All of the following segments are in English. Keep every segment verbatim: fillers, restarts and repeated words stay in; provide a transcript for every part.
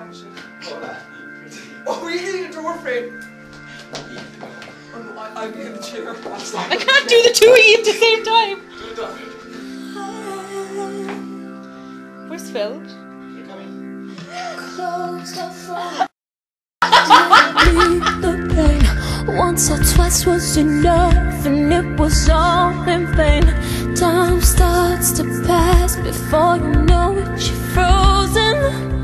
Oh, you need a door frame. Oh, I, I'd be in the chair. I can't do the two E at the same time. Where's Phil? You're coming. The pain once or twice was enough, and it was all in vain. Time starts to pass before you know it, you're frozen.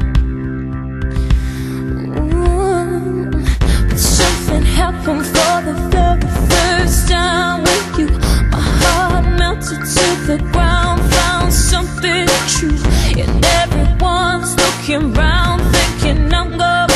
Mm. But something happened for the very first time with you. My heart melted to the ground, found something true, and everyone's looking round thinking I'm going